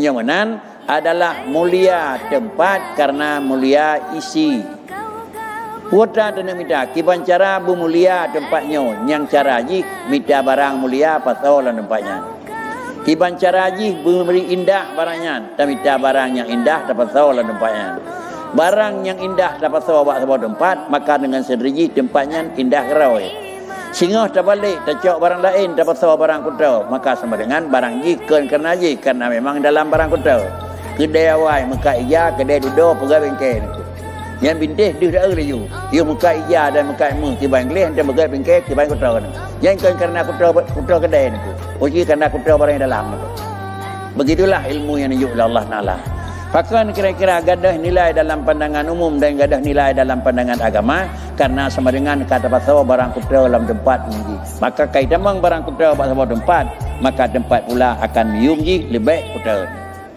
Menan adalah mulia tempat karena mulia isi. Putra dan mita kiban cara bu mulia tempatnya yang cara ji mita barang mulia pasal tempatnya. Kiban cara ji beri indah barangnya dan mita barang yang indah dapat pasal tempatnya. Barang yang indah dapat pasal sebuah tempat maka dengan sendiri tempatnya indah kerau. Singa terbalik tercok barang lain dapat pasal barang kuda maka sama dengan barang ji kerana ji karena memang dalam barang kuda. Kedai awal muka iya, kedai duduk pegawai bengkel. Yang bintih dia dah laju. Dia muka iya dan muka mu tiba Inggeris dan pegawai bengkel tiba kuda. Yang kerana kuda kedai itu. Uji kerana kuda barang yang dalam itu. Begitulah ilmu yang dijuk oleh Allah Taala. Bahkan kira-kira gadah nilai dalam pandangan umum dan gadah nilai dalam pandangan agama karena sama dengan kata pasal barang kuda dalam tempat ini. Maka kaitan barang kuda pada sebuah tempat, maka tempat pula akan mium ji lebih kuda.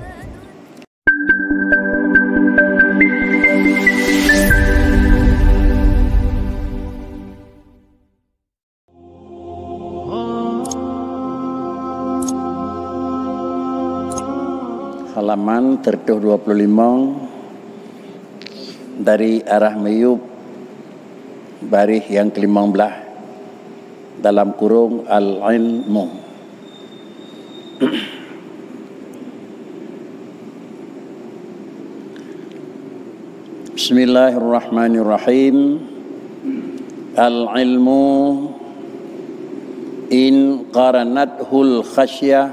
Halaman 325 dari arah Meyub baris yang ke-15 dalam kurung al-ilmu. Bismillahirrahmanirrahim. Al-ilmu in qaranathul khasyah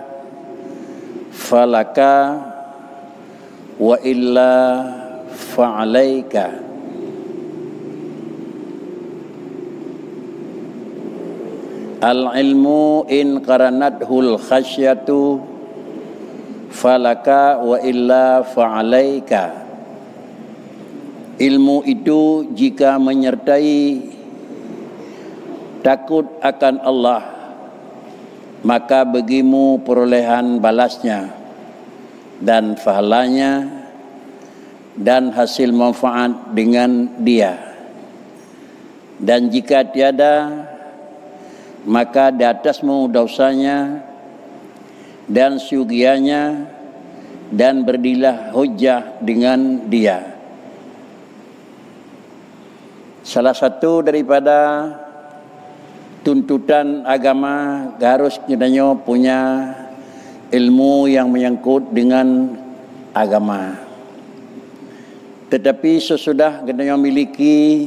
falaka wa illa fa'alaika. Al-ilmu in qaranathul khasyatu falaka wa illa fa'alaika. Ilmu itu jika menyertai takut akan Allah maka bagimu perolehan balasnya dan pahalanya dan hasil manfaat dengan dia. Dan jika tiada maka di atasmu dosanya dan syugianya dan berdirilah hujjah dengan dia. Salah satu daripada tuntutan agama harus kita punya ilmu yang menyangkut dengan agama. Tetapi sesudah kita memiliki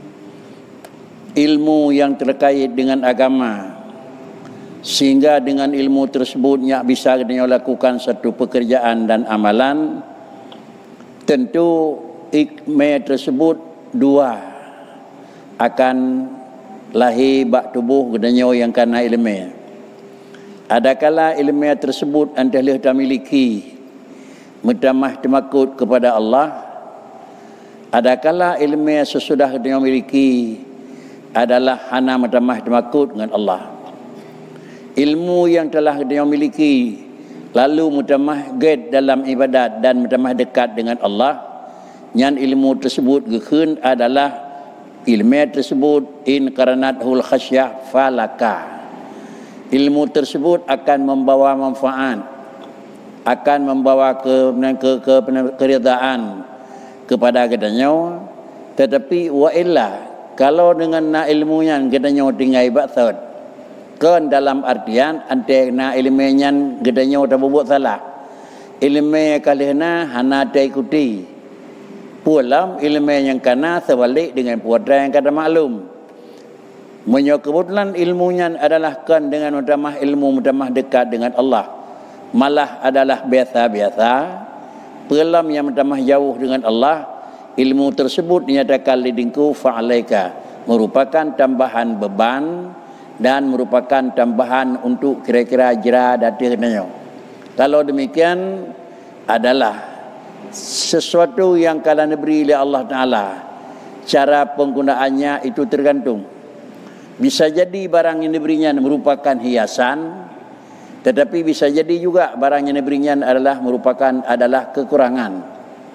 ilmu yang terkait dengan agama, sehingga dengan ilmu tersebut bisa kita lakukan satu pekerjaan dan amalan, tentu ilmu tersebut dua akan lahir bak tubuh kita yang karena ilmu. Adakala ilmu tersebut anda telah miliki mutamah temakut kepada Allah. Adakala ilmu sesudah kita miliki adalah hana mutamah temakut dengan Allah. Ilmu yang telah kita miliki lalu mutamah ged dalam ibadat dan mutamah dekat dengan Allah, yang ilmu tersebut gekun adalah ilmu tersebut in qaranathul khasyah falaka. Ilmu tersebut akan membawa manfaat, akan membawa keridaan kepada katanya. Tetapi wa illa, kalau dengan na ilmunya katanya tinggal baksud kan dalam artian antena ilmunya katanya tak buat salah, ilmu kalihna hana tak ikuti pulam ilmu yang kana sebalik dengan putra yang kada maklum. Kebetulan ilmunya adalah kan dengan mutamah ilmu mutamah dekat dengan Allah, malah adalah biasa-biasa. Pelam yang mutamah jauh dengan Allah, ilmu tersebut dinyatakan lidingku fa'alaika, merupakan tambahan beban dan merupakan tambahan untuk kira-kira jera datirnya. Kalau demikian adalah sesuatu yang kalau diberi oleh Allah Ta'ala, cara penggunaannya itu tergantung. Bisa jadi barang yang diberinya merupakan hiasan, tetapi bisa jadi juga barang yang diberinya adalah kekurangan.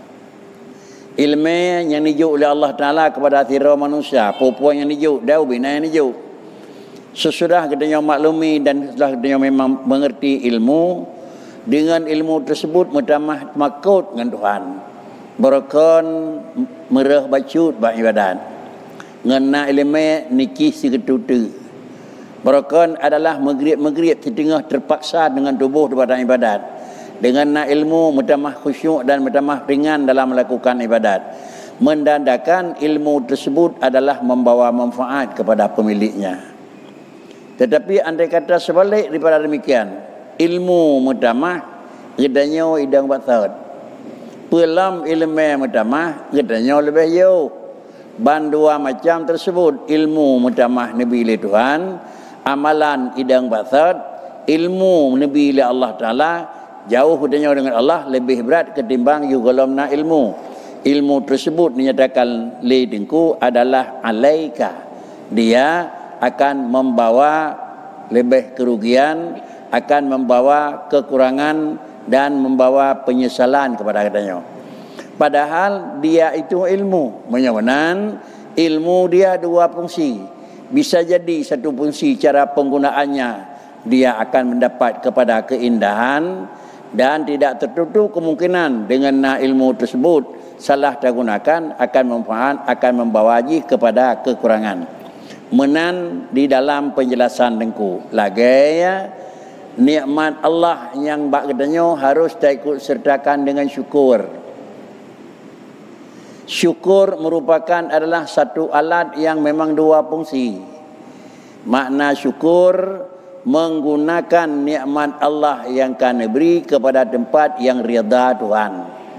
Ilmu yang dijuk oleh Allah Ta'ala kepada hati manusia, perempuan yang dijuk, daun bina yang dijuk. Sesudah kita maklumi dan setelah kita memang mengerti ilmu, Dengan ilmu tersebut mutamah makut dengan Tuhan. Berakon merah bacut beribadat. Ngena ilmu nikih si ketutu. Berakon adalah megriap di tengah terpaksa dengan tubuh daripada ibadat. Dengan ilmu mutamah khusyuk dan mutamah ringan dalam melakukan ibadat. Mendandakan ilmu tersebut adalah membawa manfaat kepada pemiliknya. Tetapi andai kata sebalik daripada demikian, ilmu mutamah gedanya idang batat. Pelam ilmu mutamah gedanya lebih jauh. Bandua macam tersebut, ilmu mutamah Nabi li Tuhan, amalan idang batat, ilmu Nabi li Allah Ta'ala, jauh hudanya dengan Allah lebih berat ketimbang yugalamna ilmu. Ilmu tersebut dinyatakan li dengku adalah alaika. Dia akan membawa lebih kerugian, akan membawa kekurangan dan membawa penyesalan kepada katanya. Padahal dia itu ilmu. Menyawanan ilmu dia dua fungsi. Bisa jadi satu fungsi cara penggunaannya dia akan mendapat kepada keindahan, dan tidak tertutup kemungkinan dengan ilmu tersebut salah digunakan akan manfaat, akan membawa kepada kekurangan. Menan di dalam penjelasan dengku lagi ya, nikmat Allah yang bak katanya harus diikut sertakan dengan syukur. Syukur merupakan adalah satu alat yang memang dua fungsi. Makna syukur menggunakan nikmat Allah yang kan beri kepada tempat yang rida Tuhan.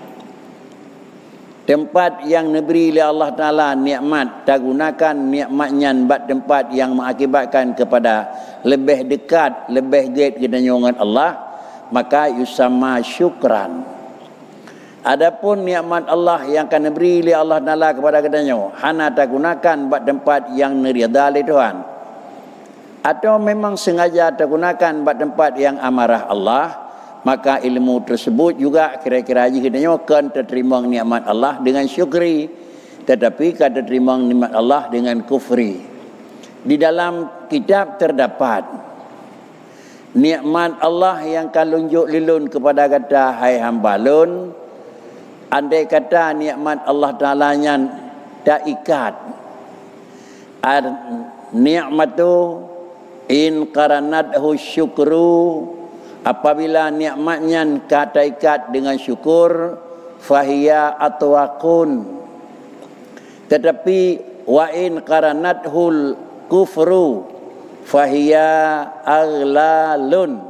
Tempat yang diberi oleh Allah Ta'ala nikmat, tak gunakan nikmatnya buat tempat yang mengakibatkan kepada lebih dekat, lebih dekat dengan Allah, maka yusamma syukran. Adapun nikmat Allah yang akan diberi oleh Allah Ta'ala kepada katanya, hana tak gunakan buat tempat yang nerida oleh Tuhan, atau memang sengaja tak gunakan buat tempat yang amarah Allah, maka ilmu tersebut juga kira-kira katanya kan terterima nikmat Allah dengan syukri, tetapi kan terterima nikmat Allah dengan kufri. Di dalam kitab terdapat nikmat Allah yang kalunjuk lilun kepada kata hai hambalun. Andai kata nikmat Allah Ta'ala nya tak ikat, nikmatu in qaranathu syukru, apabila nikmatnya kata ikat dengan syukur, fahiya atwaqun. Tetapi wa in qaranathul kufru fahiya aglalun.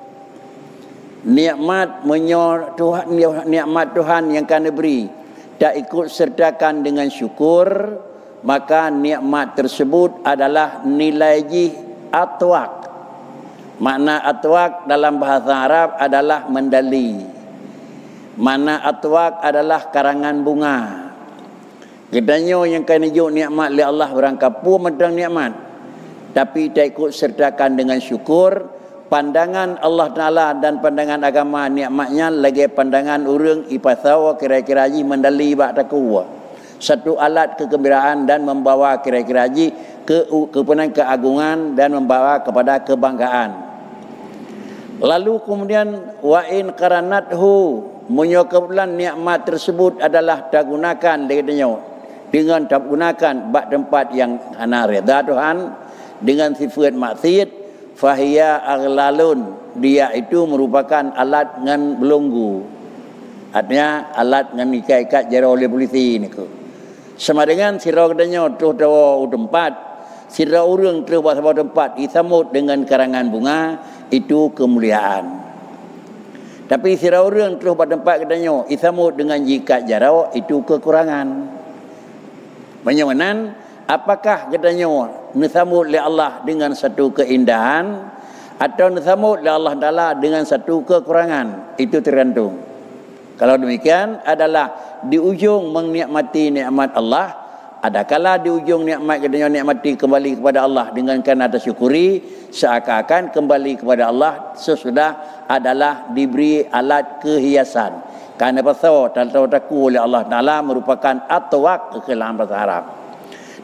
Nikmat Tuhan, nikmat Tuhan yang kan diberi tak ikut sertakan dengan syukur, maka nikmat tersebut adalah nilai atwaq. Makna atwaq dalam bahasa Arab adalah mendali. Makna atwaq adalah karangan bunga. Gedanya yang kan hidup nikmat oleh Allah berangkapu mentang nikmat, tapi tak ikut sertakan dengan syukur. Pandangan Allah Ta'ala dan pandangan agama nikmatnya lagi pandangan orang ipasau kira-kira mendali bak takwa. Satu alat kegembiraan dan membawa kira-kira kepunan keagungan dan membawa kepada kebanggaan. Lalu kemudian wa in qaranathu, menyokaplan nikmat tersebut adalah tak gunakan dengan tak gunakan bak tempat yang hana reda Tuhan dengan sifat maksiat, fahiya aglalun, dia itu merupakan alat ngan belunggu. Artinya alat ngan ikat-ikat jara oleh polisi ni ke. Sama dengan sira katanya tuh tahu tempat, sira urang terus buat tempat disamut dengan karangan bunga, itu kemuliaan. Tapi sira urang terus buat tempat katanya disamut dengan ikat jara, itu kekurangan. Menyawanan apakah katanya nisambut oleh Allah dengan satu keindahan atau nisambut oleh Allah Ta'ala dengan satu kekurangan, itu tergantung. Kalau demikian adalah di ujung menikmati nikmat Allah, adakala di ujung nikmat katanya nikmati kembali kepada Allah dengan kerana tersyukuri, seakan-akan kembali kepada Allah sesudah adalah diberi alat kehiasan. Kerana pasal tahu oleh Allah Ta'ala merupakan atwaq ke dalam bahasa Arab.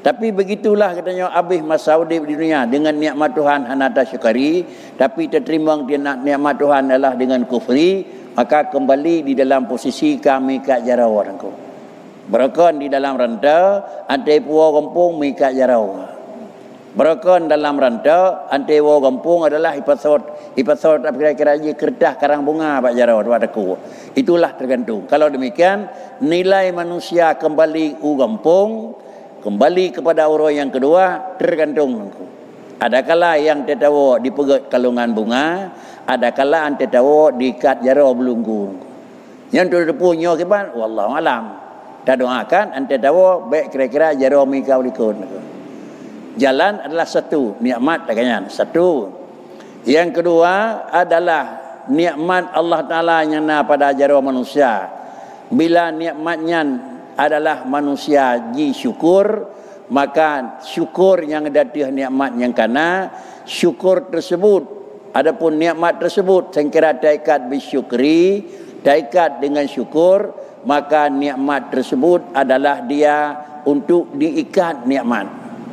Tapi begitulah katanya habis masa hidup di dunia dengan nikmat Tuhan hendak syukuri, tapi terterima dia nikmat Tuhan adalah dengan kufri, maka kembali di dalam posisi kami kat jarau orangku. Berkon di dalam rantau antai puau kampung mikat jarau. Berkon dalam rantau antai puau kampung adalah ipasot apa kira-kira kertas karang bunga pak jarau padaku. Itulah tergantung. Kalau demikian nilai manusia kembali kampung, kembali kepada orang yang kedua tergantung. Adakala yang tetawa dipegat kalungan bunga, adakala yang tetawa dikat jarau belunggu. Yang tu punya kiban wallahu alam. Tak doakan ante tahu baik kira-kira jarau mikau likun. Jalan adalah satu, nikmat takkan satu. Yang kedua adalah nikmat Allah Taala yang na pada jarau manusia. Bila nikmatnya adalah manusia ji syukur, maka syukur yang datih nikmat yang kana, syukur tersebut adapun nikmat tersebut sengkira taikat bisyukri, taikat dengan syukur, maka nikmat tersebut adalah dia untuk diikat nikmat.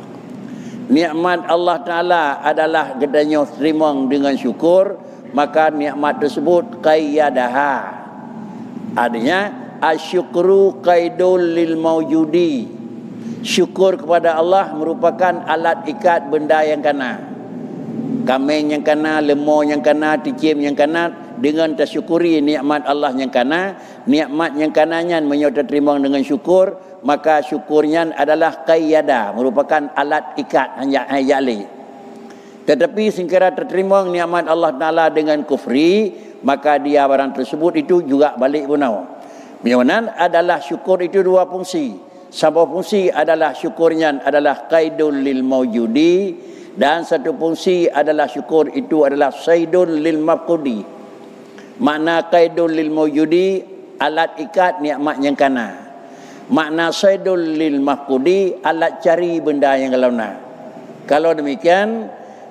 Nikmat Allah Taala adalah gedanya terima dengan syukur, maka nikmat tersebut qayyadaha. Artinya asyukru qaidul lil maujudi. Syukur kepada Allah merupakan alat ikat benda yang kana. Kameng yang kana, lemah yang kana, ticim yang kana, dengan tersyukuri nikmat Allah yang kana, nikmat yang kananya menyerta terima dengan syukur, maka syukurnya adalah qayyada, merupakan alat ikat hayali. Tetapi singkira terterima nikmat Allah Taala dengan kufri, maka dia barang tersebut itu juga balik punau. Memang adalah syukur itu dua fungsi. Satu fungsi adalah syukurnya adalah qaidul lil maujudi, dan satu fungsi adalah syukur itu adalah saidul lil mafqudi. Makna qaidul lil maujudi alat ikat nikmat yang kana. Makna saidul lil mafqudi alat cari benda yang launa. Kalau demikian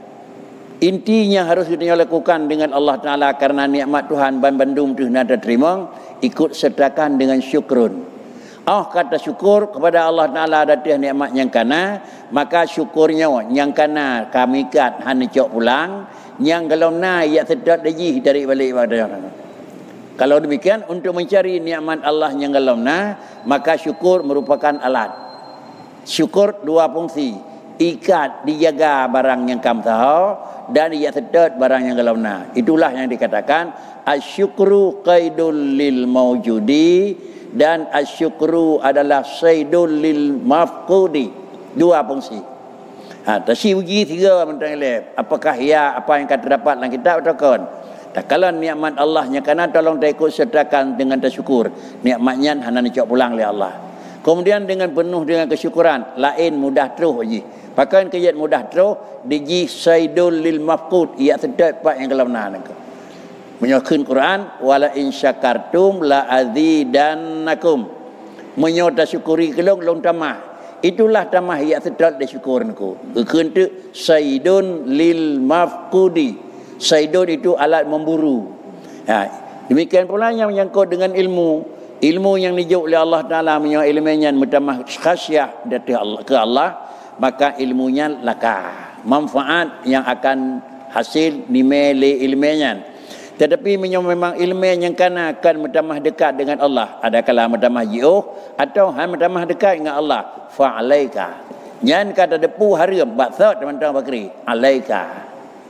intinya harus kita lakukan dengan Allah Taala karena nikmat Tuhan bandum tu nak terima, ikut sertakan dengan syukrun. Kata syukur kepada Allah Taala datih nikmat yang kana, maka syukurnya yang kana kami kat han cok pulang, yang kalau na ya sedap lagi dari balik pada orang. Kalau demikian untuk mencari nikmat Allah yang kalau na, maka syukur merupakan alat. Syukur dua fungsi, ikat dijaga barang yang kamu tahu dan ia sedot barang yang kalau na. Itulah yang dikatakan asyukru qaidul lil maujudi dan asyukru adalah saidul lil mafqudi. Dua fungsi. Tasi uji tiga mentang elep. Apakah ya apa yang kata dapat dalam kitab atau kon? Tak kalau nikmat Allah yang kana tolong dia ikut sertakan dengan tersyukur. Nikmatnya hana dicok pulang oleh Allah. Kemudian dengan penuh dengan kesyukuran, lain mudah terus uji. Pakai kejadian mudah terus diji saidul lil mafqud, ia sedap pak yang kalau nak. Menyokun Quran wala in syakartum la azidannakum. Menyota syukuri kelong long tamah. Itulah tamah ia sedap de syukurku. Keun tu saidun lil mafqudi. Saidun itu alat memburu. Demikian pula yang menyangkut dengan ilmu. Ilmu yang dijuk oleh Allah Taala menyang ilmunya mutamah khasyah dari Allah ke Allah, maka ilmunya laka. Manfaat yang akan hasil nimele ilmunya. Tetapi memang ilmu yang kana akan mutamah dekat dengan Allah. Adakala mutamah jauh atau mutamah dekat dengan Allah. Fa alaika. Nyan kata depu haram baksat teman-teman bakri. Alaika.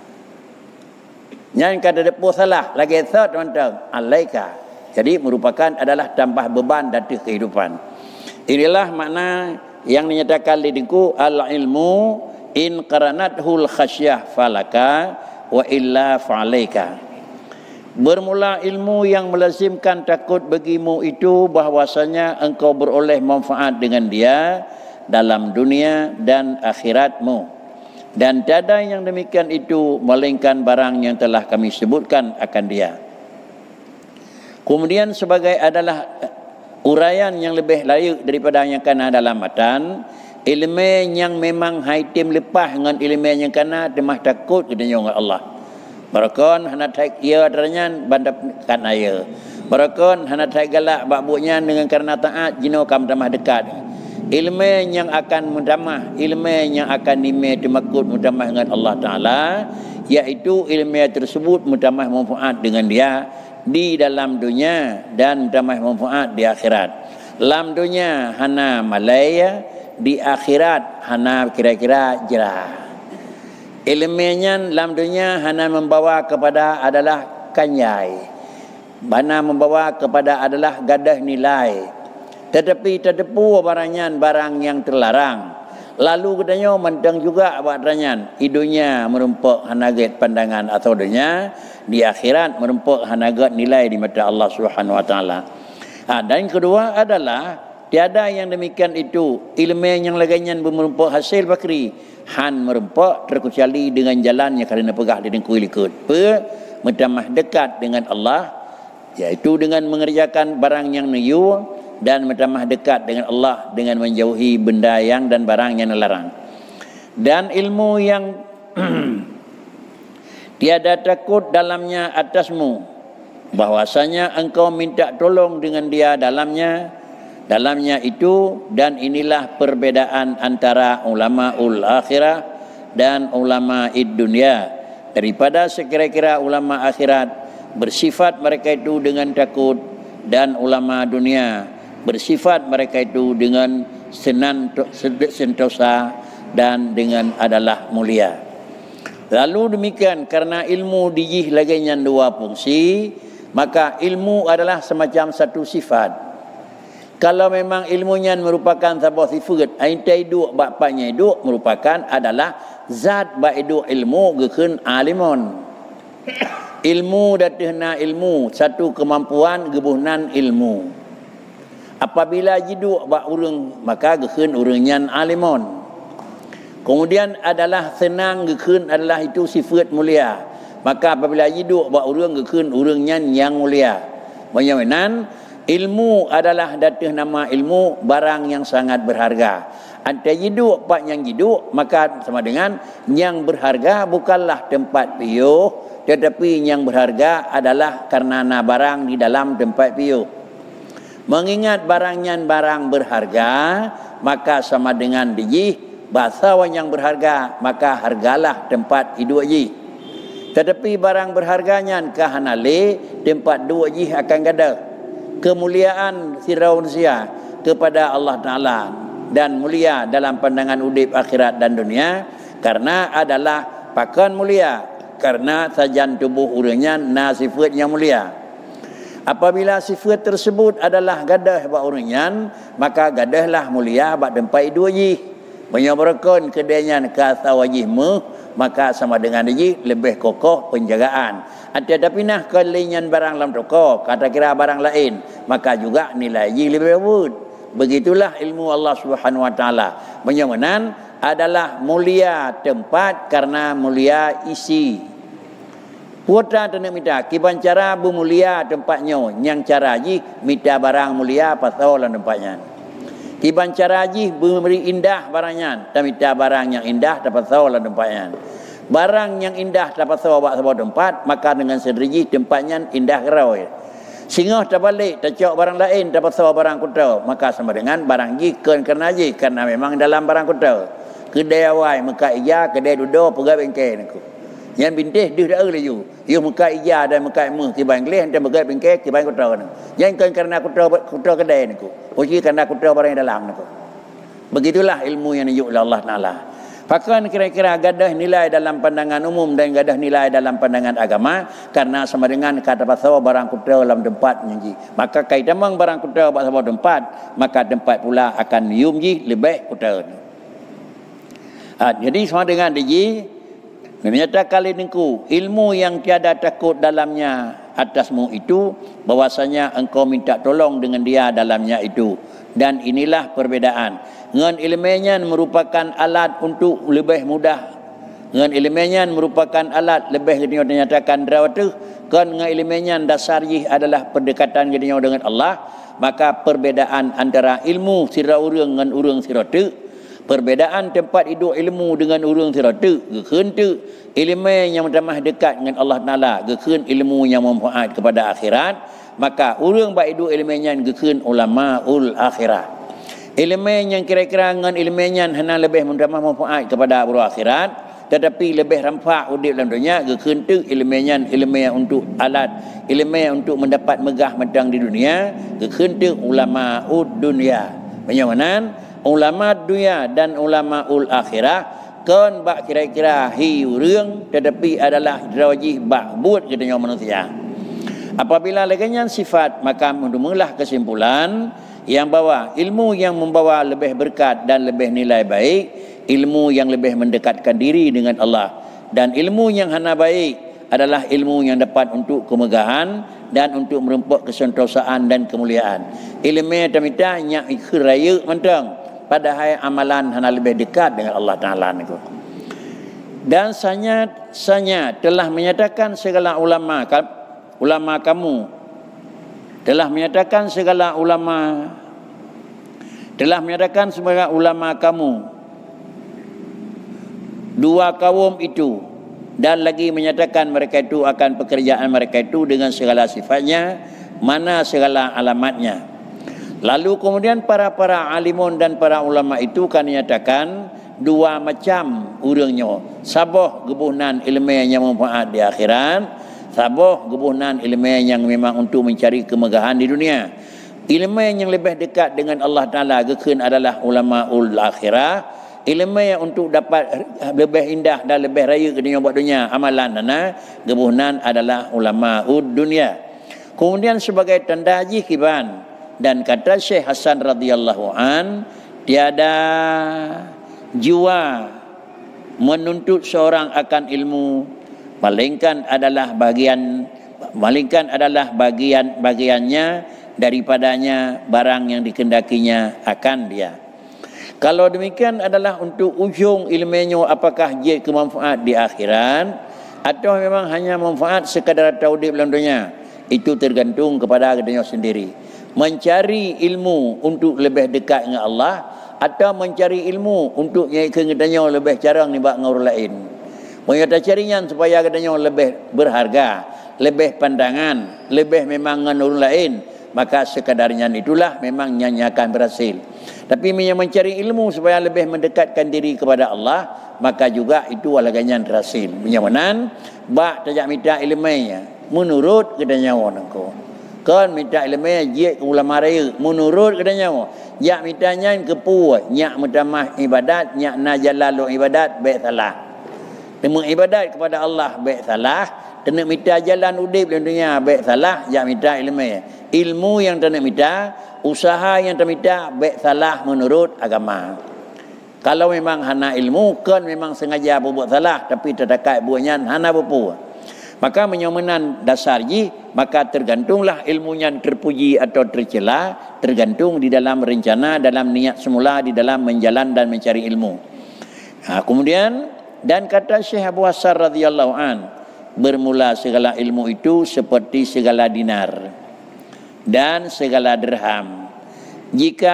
Nyan kata depu salah lagi sat teman-teman. Alaika. Jadi merupakan adalah tambah beban dari kehidupan. Inilah makna yang dinyatakan di dinku al-ilmu in qaranathul khasyah falaka wa illa fa'alaika. Bermula ilmu yang melazimkan takut bagimu itu bahwasanya engkau beroleh manfaat dengan dia dalam dunia dan akhiratmu. Dan tiada yang demikian itu melainkan barang yang telah kami sebutkan akan dia. Kemudian sebagai adalah uraian yang lebih layak daripada yang kana dalam matan, ilmu yang memang haitim lepas dengan ilmu yang kana demah takut kepada Allah. Barakon hana taik ia adanya bandap kan aya. Barakon hana taik galak bakbunya dengan karena taat jino kam tamah dekat. ilmu yang akan mendamah, ilmu yang akan nimai temakut mendamah dengan Allah Ta'ala, iaitu ilmu tersebut mendamah manfaat dengan dia di dalam dunia dan mendamah manfaat di akhirat. Dalam dunia hana malaya, di akhirat hana kira-kira jerah. Ilmunya dalam dunia hana membawa kepada adalah kanyai, mana membawa kepada adalah gadah nilai, tetapi terdepu barangnya barang yang terlarang. Lalu katanya mendang juga barangnya idunya merumpuk hanagat pandangan atau dunia, di akhirat merumpuk hanagat nilai di mata Allah Subhanahu Wa Taala. Dan yang kedua adalah tiada yang demikian itu ilmu yang lainnya merumpuk hasil bakri han merumpuk terkecuali dengan jalan yang kerana pegah di dengkui likut mendamah dekat dengan Allah, iaitu dengan mengerjakan barang yang niyu dan mendamah dekat dengan Allah dengan menjauhi benda yang dan barang yang dilarang. Dan ilmu yang tiada takut dalamnya atasmu, bahwasanya engkau minta tolong dengan dia dalamnya itu, dan inilah perbedaan antara ulama ul akhirah dan ulama id dunia. Daripada sekira-kira ulama akhirat bersifat mereka itu dengan takut, dan ulama dunia bersifat mereka itu dengan sentosa dan dengan adalah mulia. Lalu demikian, karena ilmu dijih laginya dua fungsi, maka ilmu adalah semacam satu sifat. Kalau memang ilmunya merupakan sebuah sifat, aintai duk bapaknya itu merupakan adalah zat baidu ilmu gekun alimun. Ilmu datehna ilmu, satu kemampuan gebuhnan ilmu. Apabila jiduk bak urang, maka gekun urangnya alimun. Kemudian adalah senang gekun adalah itu sifat mulia. Maka apabila jiduk bak urang gekun urangnya yang mulia. Bagaimana? Ilmu adalah datang nama ilmu barang yang sangat berharga. Antara jiduk pak yang jiduk, maka sama dengan yang berharga bukanlah tempat piuh, tetapi yang berharga adalah karena barang di dalam tempat piuh. Mengingat barangnya barang berharga, maka sama dengan dijih bahasa yang berharga, maka hargalah tempat hidup ji. Tetapi barang berharganya kahanale tempat dua ji akan gada. Kemuliaan sirau manusia kepada Allah Ta'ala dan mulia dalam pandangan udip akhirat dan dunia, karena adalah pakan mulia, karena sajan tubuh urangnya sifat yang mulia. Apabila sifat tersebut adalah gadah bak urangnya, maka gadahlah mulia bak tempat dua ji. Menyabarkan kedainya kata wajihmu, maka sama dengan dia lebih kokoh penjagaan. Tetapi nah kelinyan barang dalam toko, kata kira barang lain, maka juga nilai ji lebih bagus. Begitulah ilmu Allah Subhanahu Wa Taala. Menyamanan adalah mulia tempat karena mulia isi. Putra tenek minta kiban cara bermulia tempatnya, yang cara ji minta barang mulia pasal dalam tempatnya. Kiban cara ji memberi indah barangnya, dan minta barang yang indah dapat pasal dalam tempatnya. Barang yang indah dapat sebuah tempat, maka dengan sendiri tempatnya indah kerau. Singoh terbalik, tercok barang lain dapat sebuah barang kuda, maka sama dengan barang jikan kerana ji, karena memang dalam barang kuda. Kedai awal muka ija, kedai duduk pegai bengkel niku. Yang bintih dia dah laju. Dia muka ija dan muka mu kiban kelih dan pegai bengkel kiban kuda niku. Yang kan kerana kuda kedai niku. Puji kerana kuda barang dalam niku. Begitulah ilmu yang dijuk oleh Allah Taala. Bahkan kira-kira gadah nilai dalam pandangan umum dan gadah nilai dalam pandangan agama, karena sama dengan kata pasal barang kuda dalam tempat ji. Maka kaitan mang barang kuda pada sebuah tempat, maka tempat pula akan yum ji lebih kuda. Jadi sama dengan ji, menyatakan kali niku ilmu yang tiada takut dalamnya atasmu itu, bahwasanya engkau minta tolong dengan dia dalamnya itu. Dan inilah perbedaan. Dengan ilmunya merupakan alat untuk lebih mudah. Dengan ilmunya merupakan alat lebih dinyatakan rawatuh. Kan dengan ilmunya dasar adalah pendekatan dengan Allah. Maka perbedaan antara ilmu sira urang dengan urang sira tu, perbedaan tempat hidup ilmu dengan urang sira tu, gekeun tu ilmu yang mendamah dekat dengan Allah Taala, gekeun ilmu yang memanfaat kepada akhirat. Maka urang bak hidup ilmunya gekeun ulama ul akhirah. Ilmu yang kira-kira dengan ilmu yang hanya lebih mendapat manfaat kepada abro akhirat, tetapi lebih rampak udip dalam dunia, kekentuk ilmu yang untuk alat, ilmu yang untuk mendapat megah medang di dunia, kekentuk ulama dunia. Bagaimana ulama dunia dan ulama akhirah kan bak kira-kira hiu reung, tetapi adalah wajib bak buat katanya manusia. Apabila leganya sifat, maka mendumalah kesimpulan yang bawa ilmu yang membawa lebih berkat dan lebih nilai baik, ilmu yang lebih mendekatkan diri dengan Allah, dan ilmu yang hana baik adalah ilmu yang dapat untuk kemegahan dan untuk merempuk kesentosaan dan kemuliaan. Ilmu yang tamita nya ikhraya mentang padahal amalan hana lebih dekat dengan Allah Taala niku. Dan sanya telah menyatakan segala ulama kamu telah menyatakan segala ulama kamu dua kaum itu, dan lagi menyatakan mereka itu akan pekerjaan mereka itu dengan segala sifatnya, mana segala alamatnya. Lalu kemudian para alimun dan para ulama itu kan menyatakan dua macam urangnya, sabah gebuhnan ilmu yang manfaat di akhirat, sabah gebuhnan ilmu yang memang untuk mencari kemegahan di dunia. Ilmu yang lebih dekat dengan Allah Ta'ala gekun adalah ulama akhirah. Ilmu yang untuk dapat lebih indah dan lebih raya ke dunia buat dunia amalan nana gebuhnan adalah ulama dunia. Kemudian sebagai tanda kiban, dan kata Syekh Hasan radhiyallahu an, tiada jiwa menuntut seorang akan ilmu malingkan adalah bagiannya daripadanya barang yang dikendakinya akan dia. Kalau demikian adalah untuk ujung ilmunya, apakah dia kemanfaat di akhirat atau memang hanya manfaat sekadar taudib dalam dunia, itu tergantung kepada dirinya sendiri. Mencari ilmu untuk lebih dekat dengan Allah atau mencari ilmu untuk yang katanya lebih jarang ni bak dengan orang lain. Mereka carinya supaya katanya lebih berharga, lebih pandangan, lebih memang dengan orang lain, maka sekadarnya itulah memang nyanyiakan berhasil. Tapi yang mencari ilmu supaya lebih mendekatkan diri kepada Allah, maka juga itu alaganya berhasil. Menyamanan bak tajak minta ilmunya menurut katanya orang ko. Kan minta ilmunya je ulama raya menurut katanya ya mintanya kepu nyak mutamah ibadat nyak na jalalu ibadat baik salah. Temu ibadat kepada Allah baik salah, kena minta jalan udip dalam dunia baik salah, ya minta ilmu yang kena minta, usaha yang kena minta baik salah menurut agama. Kalau memang hana ilmu kan memang sengaja buat salah, tapi terdekat buahnya hana bupu, maka menyamanan dasar ji, maka tergantunglah ilmunya terpuji atau tercela, tergantung di dalam rencana, dalam niat semula, di dalam menjalan dan mencari ilmu. Kemudian dan kata Syekh Abu Hasan radhiyallahu an, bermula segala ilmu itu seperti segala dinar dan segala dirham. Jika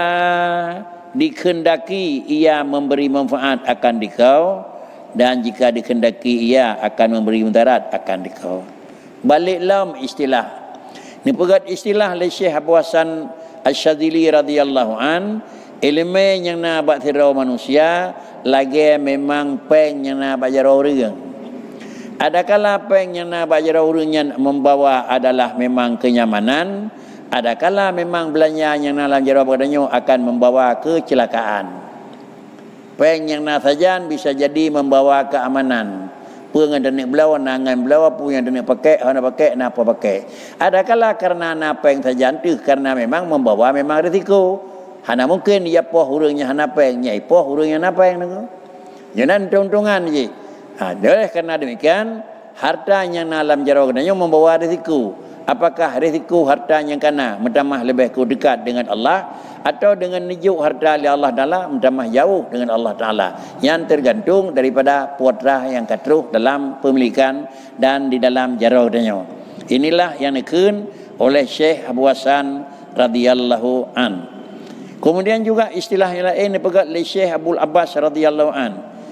dikehendaki ia memberi manfaat akan dikau, dan jika dikehendaki ia akan memberi mudarat akan dikau. Baliklah istilah. Ini pegat istilah oleh Syekh Abu Hasan Asyadzili radhiyallahu an, ilmu yang nak buat tirau manusia lagi memang peng yang nak baca orang. Adakala peng yang nak baca orang yang membawa adalah memang kenyamanan, adakala memang belanja yang nak lanjar padanya akan membawa kecelakaan. Peng yang nak sajan bisa jadi membawa keamanan. Pun yang nak belawan nangan belawan pun yang nak pakai hana pakai napa pakai. Adakala karena nak peng sajan tu karena memang membawa memang risiko. Hana mungkin dia poh urangnya hana peng, nyai poh urangnya hana peng tu. Jangan untung-untungan je. Oleh kerana demikian, harta yang dalam jara kenanya membawa risiko. Apakah risiko harta yang kana mentamah lebih dekat dengan Allah atau dengan nijuk harta oleh Allah Taala mentamah jauh dengan Allah Taala, yang tergantung daripada putra yang katruh dalam pemilikan dan di dalam jara kenanya. Inilah yang dikun oleh Syekh Abu Hasan radhiyallahu an. Kemudian juga istilah yang lain dipegat oleh Syekh Abdul Abbas radhiyallahu an.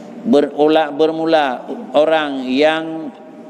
Bermula orang yang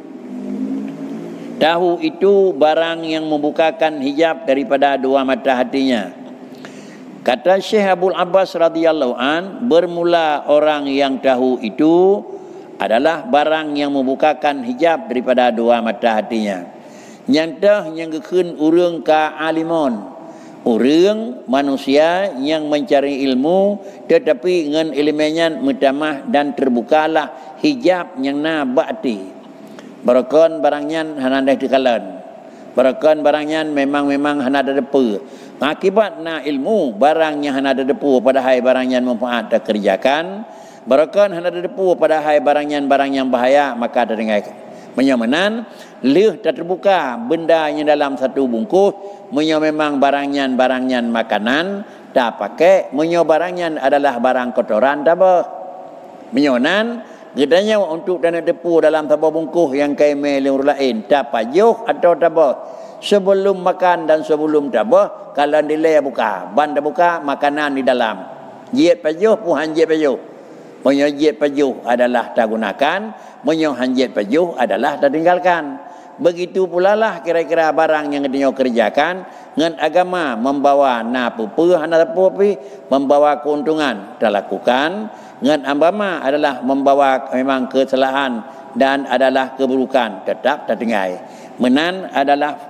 tahu itu barang yang membukakan hijab daripada dua mata hatinya. Kata Syekh Abdul Abbas radhiyallahu an, bermula orang yang tahu itu adalah barang yang membukakan hijab daripada dua mata hatinya. Nyantah yang gekun urang ka alimon, urang manusia yang mencari ilmu tetapi dengan ilmunya mutamah dan terbukalah hijab yang na bakti. Barakon barangnya hananda dikalan. Barakon barangnya memang hanada depu. Akibat na ilmu barang yang hanada depu padahal barang yang manfaat dak kerjakan. Barakon hanada depu padahal barang yang bahaya maka terdengar. Menyamanan leh tak terbuka benda yang dalam satu bungkus, menyo memang barangnya makanan tak pakai, menyo barangnya adalah barang kotoran tak apa. Menyonan gedanya untuk dana depu dalam sebuah bungkus yang kaimel lain tak pajuh atau tak apa. Sebelum makan dan sebelum tabah, kalau nilai buka, banda buka makanan di dalam. Jiat pajuh puhan jiat pajuh. Menyo jiat pajuh adalah tak gunakan, menyo hanjiat pajuh adalah tak tinggalkan. Begitu pula lah kira-kira barang yang dia kerjakan dengan agama membawa napupu hanapupi membawa keuntungan tak lakukan, dengan agama adalah membawa memang kesalahan dan adalah keburukan tetap tak tinggal. Menan adalah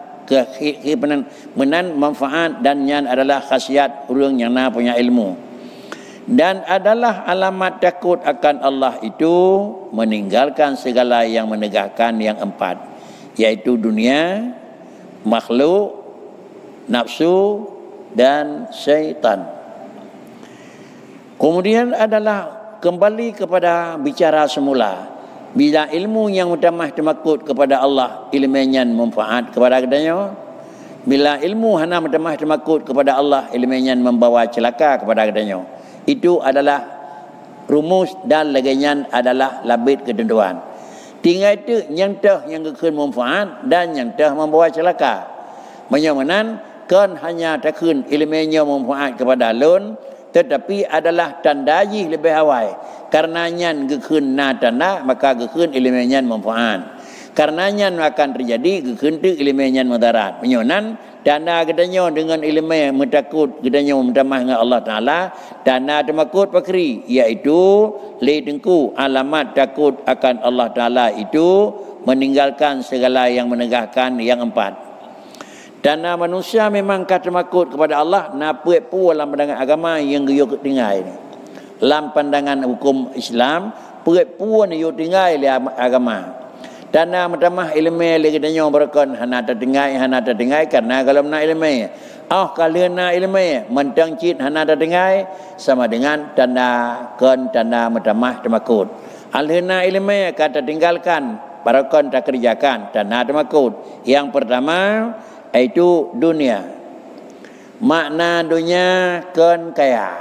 menan manfaat dan yang adalah khasiat orang yang punya ilmu. Dan adalah alamat takut akan Allah itu meninggalkan segala yang menegakkan yang empat, yaitu dunia, makhluk, nafsu dan syaitan. Kemudian adalah kembali kepada bicara semula. Bila ilmu yang utamah temakut kepada Allah, ilmunya manfaat kepada kedanya. Bila ilmu hana utamah temakut kepada Allah, ilmunya membawa celaka kepada kedanya. Itu adalah rumus dan laginya adalah labit ketentuan. Tinggal itu yang kekun manfaat dan yang membawa celaka. Menyamanan kan hanya takun ilmunya manfaat kepada lun, tetapi adalah tandai lebih awal. Karenanya gekun na tanda maka gekun ilmunya manfaat. Karenanya akan terjadi gekun tu ilmunya mudarat. Menyonan tanda gedanya dengan ilmu yang mentakut gedanya mentamah dengan Allah Taala, tanda temakut pakri iaitu li tengku alamat takut akan Allah Taala itu meninggalkan segala yang menegakkan yang empat. Tanda manusia memang kata makut kepada Allah napuet pu dalam pandangan agama yang geyo tinggal ini. Dalam pandangan hukum Islam, puet pu ni yo tinggal di agama. Tanda mentamah ilmu lagi danyo berkon hana terdengar karena kalau nak ilmu. Kalau nak ilmu mentang cit hana terdengar sama dengan tanda mentamah temakut. Alhena ilmu kata tinggalkan berkon tak kerjakan tanda temakut. Yang pertama itu dunia. Makna dunia kan kaya.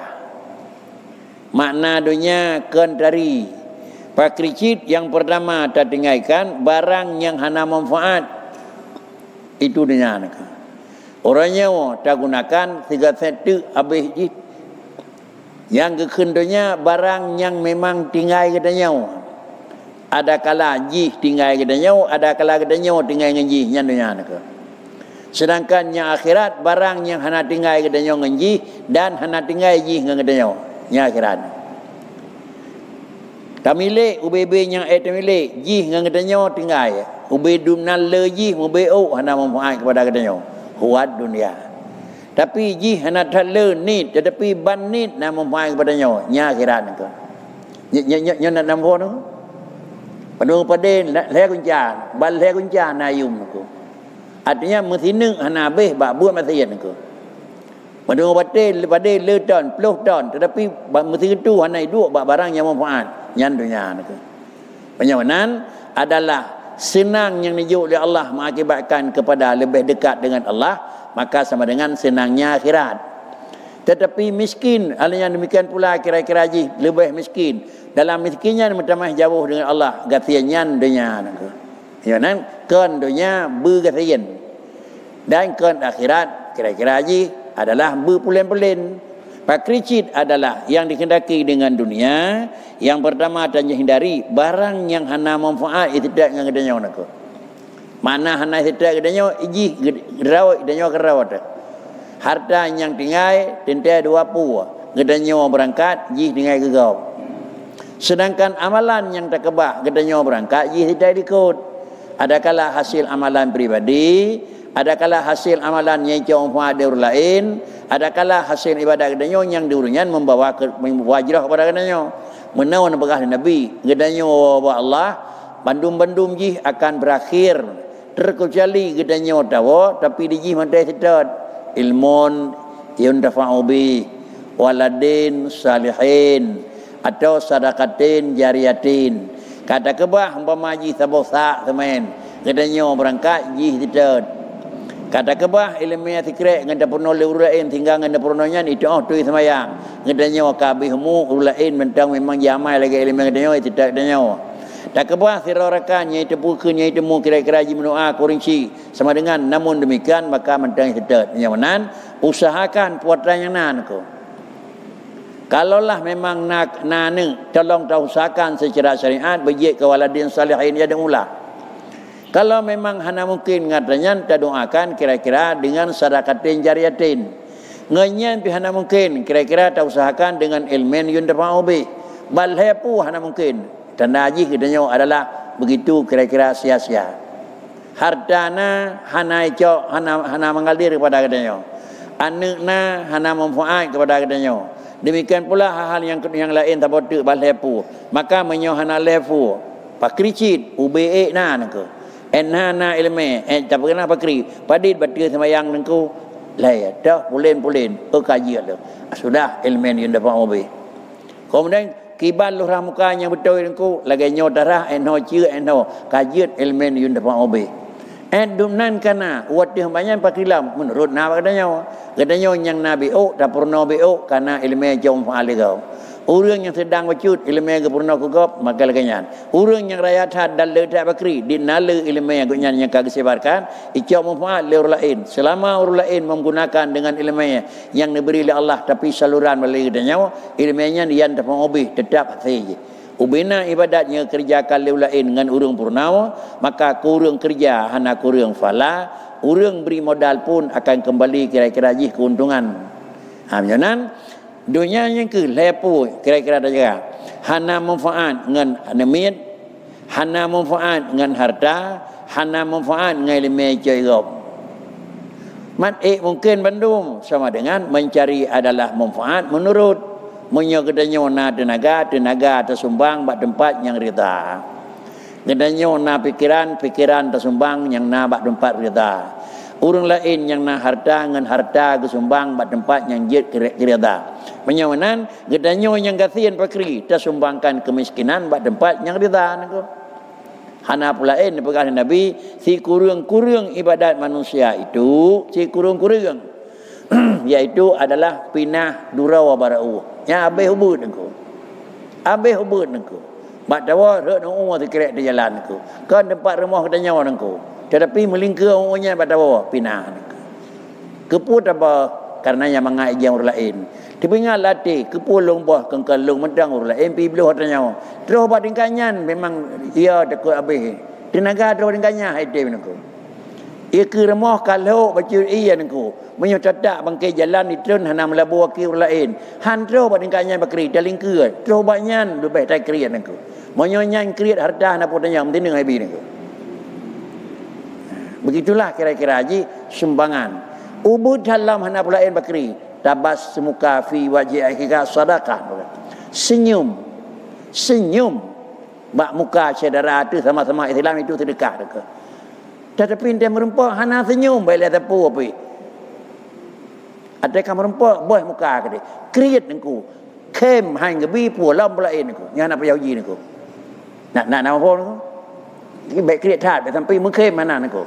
Makna dunia kan dari. Pakricit yang pertama tak tinggalkan barang yang hana manfaat. Itu dunia. Orangnya tak gunakan 3 set habis je. Yang kekendonya barang yang memang tinggal katanya. Ada kala jih tinggal katanya, ada kala katanya tinggal dengan jih yang dunia. Sedangkan yang akhirat barang yang hana tinggal katanya dengan jih dan hana tinggal jih dengan katanya. Yang akhirat. Tamile ubebe yang tamile jih dengan katanya tinggal. Ube dumnal le jih ube hana manfaat kepada katanya. Huat dunia. Tapi jih hana le nit tetapi ban nit na manfaat kepadanya. Yang akhirat tu. Nya nak nampak tu. Padung paden le kunca, ban le kunca na yum tu. Artinya mesineng hana habis bak buat masih tu. Padung paden le ton 10 ton tetapi mesin itu hana hidup bak barang yang manfaat. Yang dunia tu. Penyamanan adalah senang yang dijuk oleh Allah mengakibatkan kepada lebih dekat dengan Allah, maka sama dengan senangnya akhirat. Tetapi miskin, alanya demikian pula kira-kira lebih miskin. Dalam miskinnya bertambah jauh dengan Allah, gatiannya dunia. Ya nan kan dunia bergatian. Dan kan akhirat kira-kira adalah berpulen-pulen. Pakricit adalah yang dikehendaki dengan dunia. Yang pertama dan hindari barang yang hana manfaat itu tidak dengan gedanya nak. Mana hana tidak gedanya iji gerawat gedanya kerawat. harta yang tinggal tentu 20 gedanya berangkat ji tinggal gegau. Sedangkan amalan yang tak kebah gedanya berangkat ji tidak ikut. Adakala hasil amalan pribadi, adakala hasil amalan yang jauh manfaat dari orang lain, adakala hasil ibadat gedanya yang diurunyan membawa wajrah kepada gedanya. Menawan berkah Nabi gedanya wa Allah bandum-bandum ji akan berakhir terkecuali gedanya tahu tapi di ji mandai sedot ilmun yuntafa'u bi waladin salihin atau sadaqatin jariyatin. Kata kebah umpama ji sabosa teman gedanya berangkat ji sedot. Kata kebah ilmiah tikrek ngada purno le urain tinggal ngada purnonya itu tu semayang gedanya kabihmu urain mentang memang jamai lagi ilmiah gedanya tidak gedanya. Tak kebah sirarakan iaitu bukunya itu mu kira-kira ji mendoa kurinci sama dengan namun demikian maka mentang sedot nyaman usahakan puatan yang nan ko. Kalaulah memang nak nane tolong usahakan secara syariat bejik ke waladin salihin ya dengulah. Kalau memang hana mungkin ngatanya kita doakan kira-kira dengan sadaqatin jariyatin. Ngenyan pi hana mungkin kira-kira kita usahakan dengan ilmin yuntafa'u bi. Bal hapu hana mungkin. Tanda haji kitanya adalah begitu kira-kira sia-sia. Hartana hana icok hana mengalir kepada katanya. Anakna hana manfaat kepada katanya. Demikian pula hal-hal yang lain tak patut balhepu. Maka menyo hana lefu. Pakricit UBE na nangko. Enhana ilme tak pernah pakri. Padit batir semayang nangko. Lai dah pulen-pulen kaji ada. Sudah ilmen yang dapat mobil. Kemudian kiban luh mukanya betul nangko lagi nyo darah enho cie enho kajiat ilmen yang dapat mobil. Dumnan kana watih banyak pakilam menurut nabi katanya yang nabi tak pernah beo karena ilmu jom faaligau. Orang yang sedang bacut ilmu ke pernah kugop maka laganyan. Orang yang raya tad dan letak bakri dinala ilmu yang kunyan yang kagak sebarkan icau manfaat le orang lain. Selama orang lain menggunakan dengan ilmu yang diberi oleh Allah tapi saluran melalui katanya ilmunya yang dapat mobil tetap saja. Ubina ibadatnya kerjakan le lain dengan urang purnawa maka kurang kerja hana kurang fala urang beri modal pun akan kembali kira-kira jih keuntungan. Hamyanan dunia yang ke lepo kira-kira dah jaga hana manfaat dengan nemit hana manfaat dengan harta hana manfaat dengan ilmu jairab. Mat mungkin bandum sama dengan mencari adalah manfaat menurut menyogedanya na tenaga tersumbang bak tempat yang rida. Gedanya na pikiran tersumbang yang na bak tempat rida. Orang lain yang na harta dengan harta kesumbang bak tempat yang jid rida. Menyawanan gedanya yang kasihan pakri tersumbangkan kemiskinan bak tempat yang rida. Hana pula pegang Nabi si kurang-kurang ibadat manusia itu si kurang-kurang yaitu adalah pinah dura wa barau. Ya habis hubut engkau. Habis hubut engkau. Mak dawa rek nang umur terkerek di jalan engkau. Kan tempat rumah katanya orang engkau. Tetapi melingkar umurnya mak dawa pinah engkau. Keput apa karena yang mengai jang orang lain. Dipingat latih kepulung buah kengkalung medang orang lain pi belah katanya. Terus buat tingkanyan memang ia takut habis. Tenaga terus tingkannya haide engkau. Ia ke rumah kalau baca iya engkau. Menyotadak bangkai jalan itu hana melabu wakil lain. Han terus buat tingkatnya bakri daling ke. Terus buatnya lebih tak kriat engkau. Menyonya kriat harta hana potanya mesti dengan habis engkau. Begitulah kira-kira haji sumbangan. Ubud dalam hana lain bakri. Tabas semuka fi wajhi akhika sadaqah. Senyum. Bak muka saudara itu sama-sama Islam itu sedekah dekat. Tetapi dia merempak hana senyum baiklah tapu apa. Ada kam merempak boy muka ke dia. Kriat engkau. Kem hang gebi pu lam lain engkau. Yang nak payau ji engkau. Nak nama pun engkau. Ini baik kriat tat sampai mengkem mana engkau.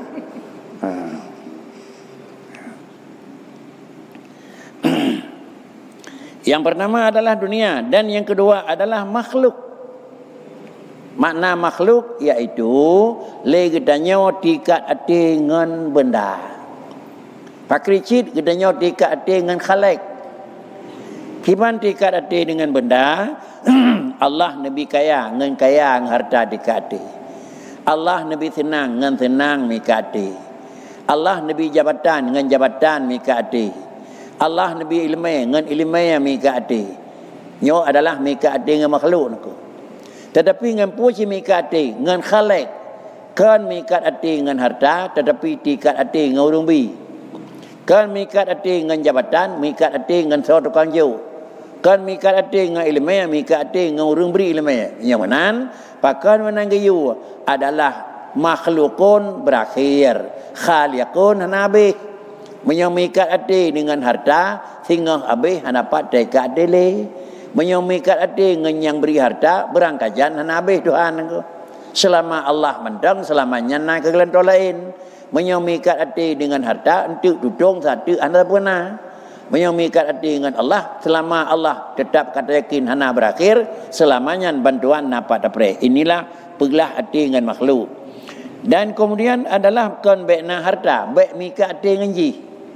Yang pertama adalah dunia dan yang kedua adalah makhluk. Makna makhluk iaitu legedanya tikat ati ngan benda. Pakricit gedanya tikat ati ngan khalaik. Kiban tikat ati dengan benda, Allah Nabi kaya ngan harta tikat ati. Allah Nabi senang ngan senang mikat ati. Allah Nabi jabatan ngan jabatan mikat ati. Allah Nabi ilmu ngan ilmu yang mika ati. Nyo adalah mika ati ngan makhluk naku. Tetapi ngan puji mika ati ngan khalik. Kan mika ati ngan harta tetapi tikat ati ngan urung bi. Kan mika ati ngan jabatan, mika ati ngan seorang tukang jauh. Kan mika ati ngan ilmu, mika ati ngan urung beri ilmu. Yang mana? Pakan menang gayu adalah makhlukun berakhir, khaliqun nabi. Menyamikat ati dengan harta sehingga habis dapat dekat dele. Menyamikat ati dengan yang beri harta berangkajan habis Tuhan engkau. Selama Allah mendang selamanya naik ke gelanto lain. Menyamikat ati dengan harta untuk dudung satu anda pernah. Menyamikat hati dengan Allah selama Allah tetap kata yakin hana berakhir selamanya bantuan dapat dapre. Inilah pegelah hati dengan makhluk. Dan kemudian adalah kon bekna harta, bek mika hati dengan ji.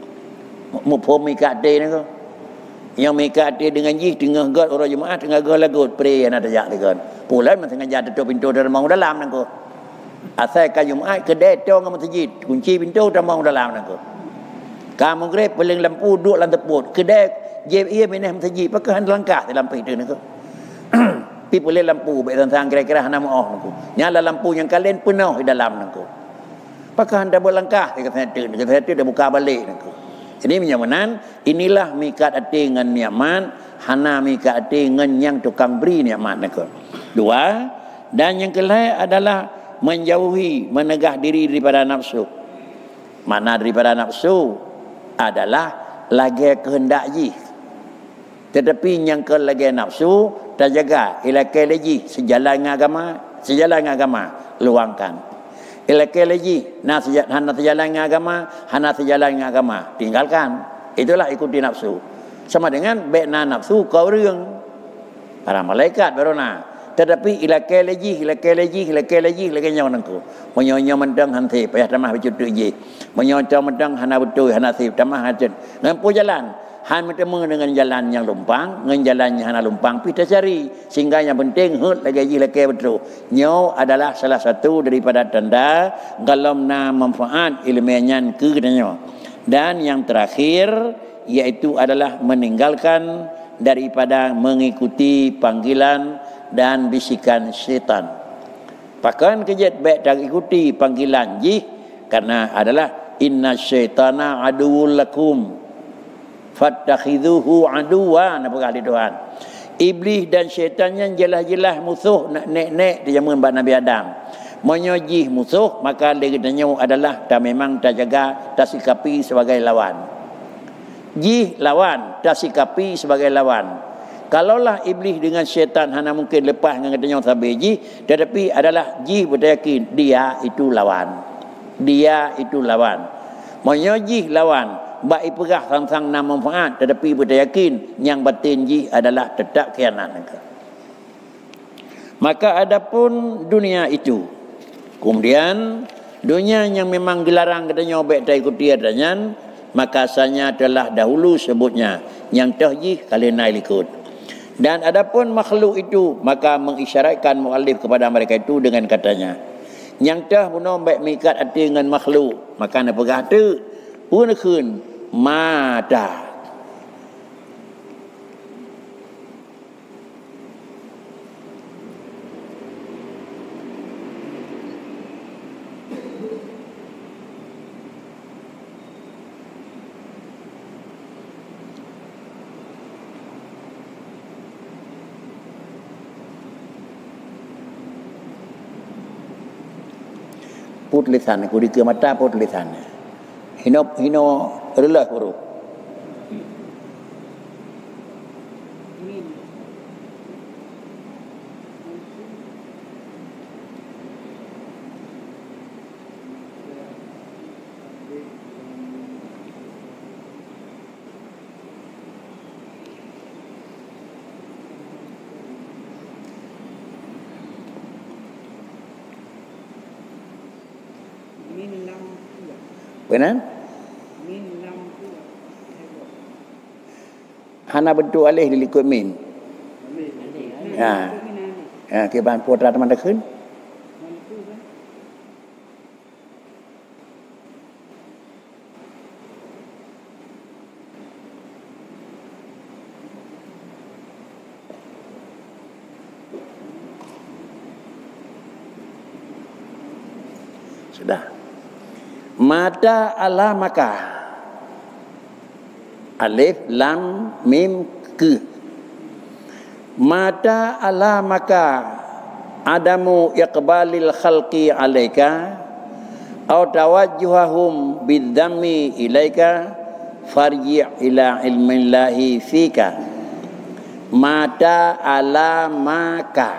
Mupom mika hati ni ko. Yang mika hati dengan ji tengah god orang Jumaat tengah god lagut pre ana tajak ni kon. Pulan man tengah jatuh tutup pintu dalam mau dalam ni ko. Asal ka Jumaat kedai tong dengan masjid, kunci pintu dalam mau dalam ni ko. Kamu grep paling lampu duduk dalam teput. Kedai jeb ia minah masjid pakai langkah dalam pintu ni ko. Pi boleh lampu baik tentang kira-kira hana mau aku. Nyala lampu yang kalian penuh di dalam aku. Pakai anda berlangkah di kata itu dah buka balik aku. Jadi menyamanan inilah mikat hati dengan nikmat, hana mikat hati dengan yang tukang beri nikmat aku. Dua, dan yang kelima adalah menjauhi, menegah diri daripada nafsu. Mana daripada nafsu adalah lagi kehendak ji. Tetapi yang ke lagi nafsu terjaga ilakai lagi sejalan dengan agama luangkan. Ilakai lagi hana sejalan dengan agama, hana sejalan dengan agama tinggalkan. Itulah ikuti nafsu. Sama dengan bekna nafsu kau reung. Para malaikat berona. Tetapi ilakai lagi nyawa nangku. Menyonya mendang hanti payah tamah becutu je. Menyonya mendang hana betul hana sip tamah hajat. Ngampu jalan. Han bertemu dengan jalan yang lumpang, dengan jalan yang hana lumpang kita cari. Sehingga yang penting hut lagi betul. Nyo adalah salah satu daripada tanda galamna manfaat ilmiahnya ke katanya. Dan yang terakhir yaitu adalah meninggalkan daripada mengikuti panggilan dan bisikan syaitan. Bahkan kejat baik tak ikuti panggilan jih karena adalah inna syaitana aduwwul lakum fattakhidhuhu aduwa apa kali Tuhan. Iblis dan syaitannya jelas-jelas musuh nak nek-nek di zaman Nabi Adam. Menyojih musuh maka dia katanya adalah tak memang tak jaga tak sikapi sebagai lawan. Jih lawan tak sikapi sebagai lawan. Kalaulah iblis dengan syaitan hanya mungkin lepas dengan katanya sahabat jih, tetapi adalah jih beryakin dia itu lawan. Dia itu lawan. Menyojih lawan, baik perah sang-sang nam manfaat, tetapi beryakin yang batin jih adalah tetap khianat. Maka adapun dunia itu, kemudian dunia yang memang dilarang katanya baik tak ikuti adanya, maka asalnya telah dahulu sebutnya yang tahjih kalian ikut. Dan adapun makhluk itu maka mengisyaratkan muallif kepada mereka itu dengan katanya yang tah bunuh baik mikat hati dengan makhluk maka nak pegah tu pun kun mata put lisan aku di ke mata put lisan hino relah huruf benar? Hana bentuk alih dilikut min. Keban putra teman dah kun. Sudah. Mata alamaka. Alif, lam, mim, ke. Mata alamaka adamu iqbalil khalqi alaika aw tawajjuhahum biddammi ilaika farji' ila ilmillahi fika. Mata alamaka.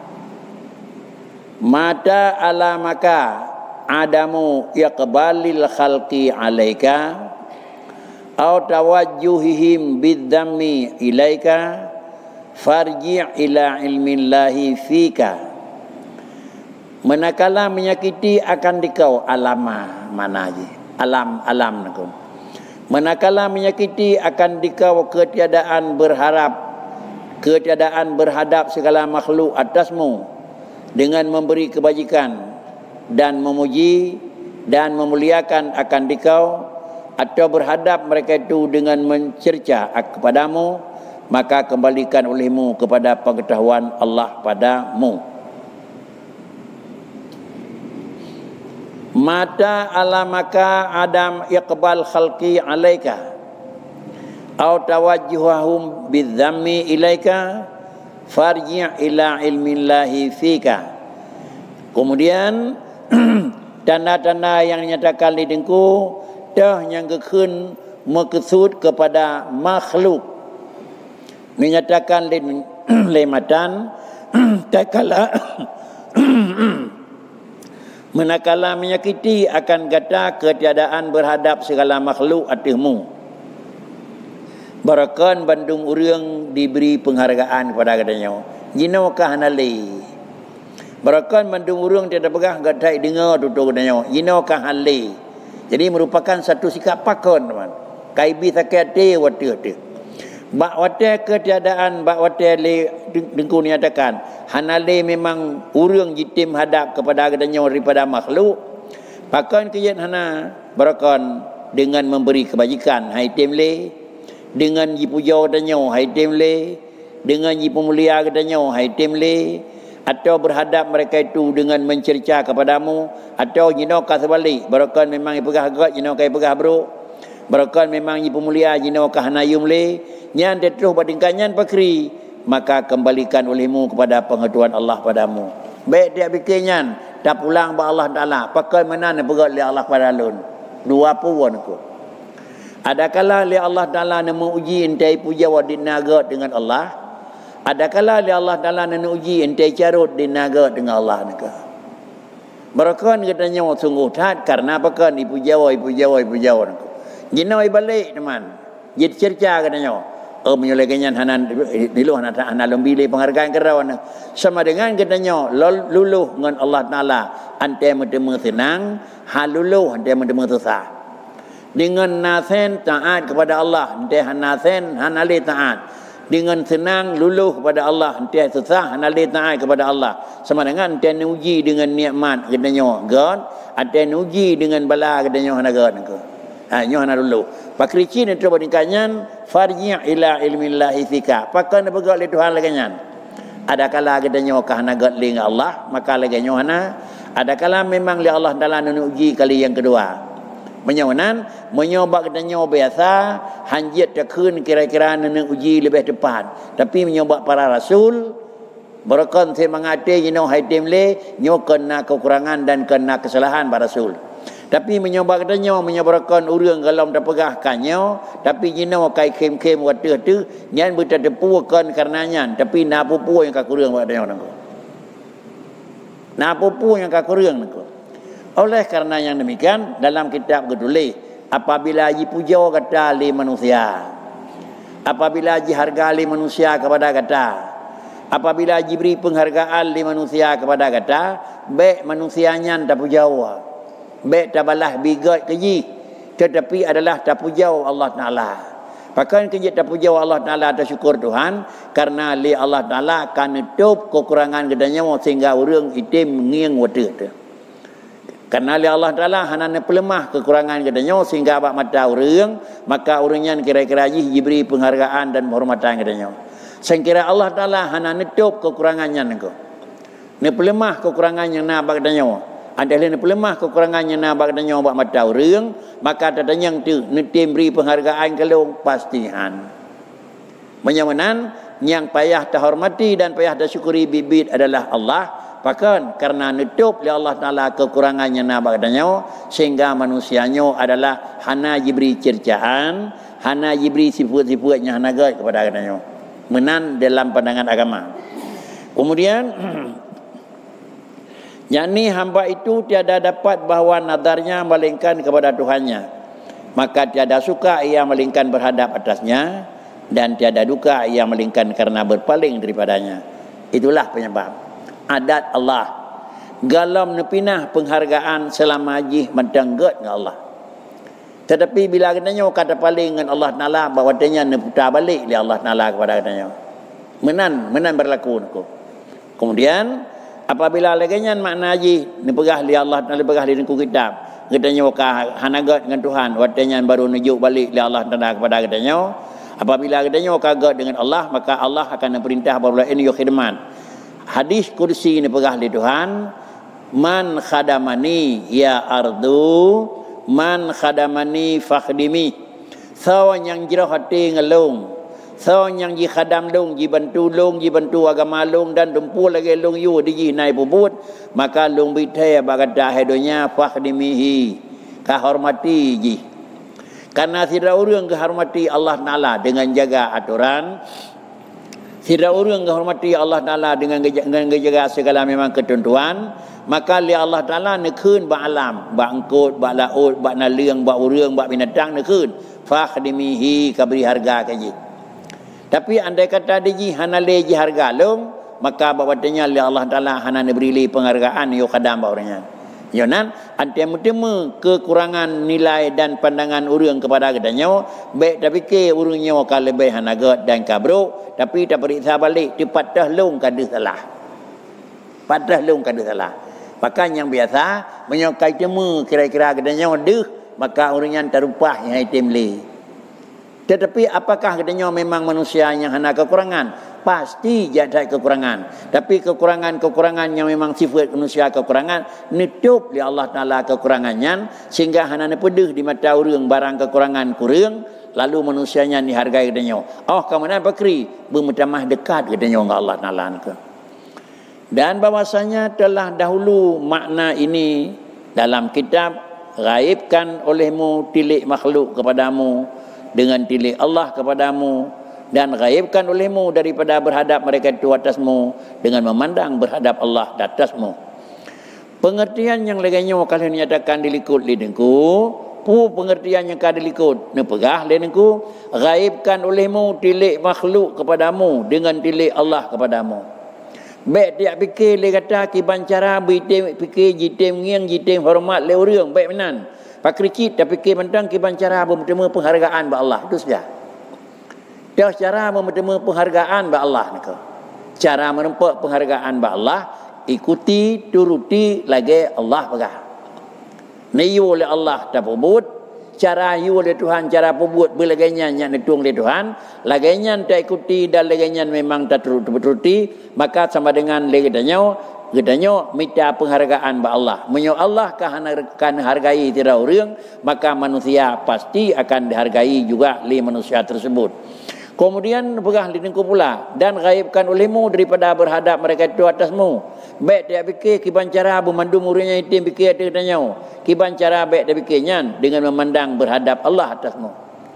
Mata alamaka adamu iqbalil khalqi alaika aw tawajjuhihim biddammi ilaika farji' ila ilmillahi fika. Manakala menyakiti akan dikau alama mana je alam nakum. Manakala menyakiti akan dikau ketiadaan berhadap segala makhluk atasmu dengan memberi kebajikan dan memuji dan memuliakan akan dikau, atau berhadap mereka itu dengan mencerca kepadamu, maka kembalikan olehmu kepada pengetahuan Allah padamu. Mata alamaka adam iqbal khalqi alaika aw tawajjuhahum bidzammi ilaika farji' ila ilmillahi fika. Kemudian tanda-tanda yang dinyatakan di dengku dah yang kekun maksud kepada makhluk, menyatakan lematan takala manakala menyakiti akan kata ketiadaan berhadap segala makhluk atasmu. Barakan bandung urang diberi penghargaan kepada katanya. Jinokah hanali. Barakan bandung urang tiada pegah gatai dengar tutur katanya. Jinokah hanali. Jadi merupakan satu sikap pakon, teman. Kaibi sakate wate. Bak wate ketiadaan bak wate le dengku nyatakan hanale memang urang jitim hadap kepada katanya daripada makhluk. Pakon kian hana barakan dengan memberi kebajikan hai temle, dengan dipuja katanya hai temle, dengan dipemulia katanya hai temle, atau berhadap mereka itu dengan mencerca kepadamu, atau jinokah sebalik barakan memang ipegah agat jinokah ipegah bro, barakan memang ipemulia jinokah hanayum le nyan terus badingkannya pakri, maka kembalikan olehmu kepada pengetahuan Allah padamu. Baik dia bikinnya tak pulang ba Allah Taala pakai mana nak pegat li Allah pada lun dua puan ku. Adakala li Allah Taala nemu uji entai puja wa dinaga dengan Allah, adakala li Allah Taala nemu uji entai carut dinaga dengan Allah naka. Barakan katanya sungguh tat karena pakan ipuja wa naka. Jinau balik teman. Jid cerca katanya. Menyolekanya hanan diluh hanan lombile penghargaan kerawan sama dengan katanya luluh dengan Allah Taala ante medemu senang, haluluh ante medemu susah. Dengan nasen taat kepada Allah ante hanasen hanale taat. Dengan senang luluh kepada Allah ante susah hanale taat kepada Allah. Sama dengan ante uji dengan nikmat katanya God, ante uji dengan bala katanya hanagan ko. Nyohana dulu. Pakrici ni coba dikanya farji' ila ilmillahi fika. Pakai nak pegang le Tuhan lagi nyan. Ada kala kita nyokah nagat li Allah, maka lagi nyohana. Ada kala memang li Allah Taala nak uji kali yang kedua. Menyonan, menyoba kita nyoba biasa, hanjit takun kira-kira nak uji lebih tepat. Tapi menyoba para rasul, barakan saya mengate jino haitim le nyo kena kekurangan dan kena kesalahan para rasul. Tapi menyoba katanya menyobarkan urang galam terpegahkannya, tapi jino kai kem-kem wate tu nyan buta tepukan karenanya, tapi na pupu yang kakurang katanya nangko. Na pupu yang kakurang nangko. Oleh karena yang demikian dalam kitab ketulis apabila ji puja kata li manusia, apabila ji harga li manusia kepada kata, apabila ji beri penghargaan li manusia kepada kata, baik manusianya tak pujawa. Baik tabalah bigat keji, tetapi adalah tapujau Allah Taala. Bahkan keji tapujau Allah Taala atas syukur Tuhan karena li Allah Taala akan nutup kekurangan gedanya sehingga urang itim ngiang wate tu. Karena li Allah Taala hanana pelemah kekurangan gedanya sehingga abak mata urang, maka urangnya kira-kira diberi penghargaan dan penghormatan gedanya. Sehingga Allah Taala hanana nutup kekurangannya nengko. Ni pelemah kekurangan yang na abak gedanya. Anda lain pelemah kekurangannya na bak danyo bak mata urang, maka dadanyang tu netim beri penghargaan kalung pastihan. Menyamanan yang payah terhormati dan payah tersyukuri bibit adalah Allah. Bahkan karena nutup oleh Allah Ta'ala kekurangannya na bak danyo, sehingga manusianya adalah hana diberi cercaan, hana diberi sifat-sifatnya hana gad kepada danyo. Menan dalam pandangan agama. Kemudian yakni hamba itu tiada dapat bahawa nadarnya malingkan kepada Tuhannya, maka tiada suka ia malingkan berhadap atasnya, dan tiada duka ia malingkan karena berpaling daripadanya. Itulah penyebab adat Allah galam nepinah penghargaan selama haji mentengget dengan Allah. Tetapi bila katanya kata paling dengan Allah Ta'ala, bahawa dia neputar balik oleh Allah Ta'ala kepada katanya, menan berlaku niku. Kemudian apabila laganya makna haji ni pegah li Allah Taala pegah li ku kitab, katanya ka hanagat dengan Tuhan, watanya baru nujuk balik li Allah Taala kepada katanya. Apabila katanya kagat dengan Allah, maka Allah akan perintah barulah ini khidmat. Hadis kursi ni pegah li Tuhan, man khadamani ya ardu, man khadamani fakhdimi. Sawan yang jirah hati ngelung, sawan yang ji khadam long, ji bantu agama long, dan dumpul lagi long yu di ji nai pubut, maka long bitaya bagata hedonya fakhdimihi, kahormati ji. Karena tidak urang kehormati Allah Ta'ala dengan jaga aturan, tidak urang kehormati Allah Ta'ala dengan jaga segala memang ketentuan, maka li Allah Ta'ala nekun ba alam, ba angkut, ba laut, ba naliang, ba urang, ba binatang nekun fakhdimihi, kaberi harga kaji. Tapi andai kata dia hana leji harga long, maka bawatnya li Allah Ta'ala hana beri penghargaan yo kadam baurnya. Yonan antiam-temu kekurangan nilai dan pandangan urang kepada katanya, baik tapi ke urangnya ka lebih hana god dan kabro, tapi tak periksa balik tu patah long kada salah. Patah long kada salah. Maka yang biasa menyokai temu kira-kira katanya deh, maka urangnya terupah yang item le. Tetapi apakah katanya memang manusia yang hana kekurangan? Pasti ada kekurangan. Tapi kekurangan-kekurangan yang memang sifat manusia kekurangan, nutup oleh Allah Ta'ala kekurangannya, sehingga hana pedih di mata orang barang kekurangan kurang, lalu manusianya dihargai katanya. Oh, kemudian pakri bermutamah dekat katanya dengan Allah Ta'ala. Dan bahwasanya telah dahulu makna ini dalam kitab, gaibkan olehmu tilik makhluk kepadamu dengan tilik Allah kepadamu, dan gaibkan olehmu daripada berhadap mereka itu atasmu dengan memandang berhadap Allah di atasmu. Pengertian yang lainnya kalian nyatakan dilikut lidengku, pengertian yang kada dilikut nepegah lidengku, gaibkan olehmu tilik makhluk kepadamu dengan tilik Allah kepadamu. Baik dia fikir dia kata kiban cara bitem fikir jitem ngiang jitem hormat le urang baik menan. Pak kricit tapi fikir mentang kiban cara bertemu penghargaan ba Allah itu saja. Dia cara menerima penghargaan ba Allah niko. Cara menempat penghargaan ba Allah, ikuti turuti lagi Allah pegah. Niyu oleh Allah tak pubut, cara yu oleh Tuhan cara pubut belagainya nya netung oleh Tuhan, lagainya tak ikuti dan lagainya memang tak turuti, maka sama dengan lagainya minta penghargaan ba Allah. Menyo Allah kan hargai tidak orang, maka manusia pasti akan dihargai juga oleh manusia tersebut. Kemudian pegah lidengku pula, dan gaibkan olehmu daripada berhadap mereka itu atasmu. Baik dia fikir kiban cara memandung urangnya itu fikir ada katanya. Kiban cara baik dia fikirnya dengan memandang berhadap Allah atasmu.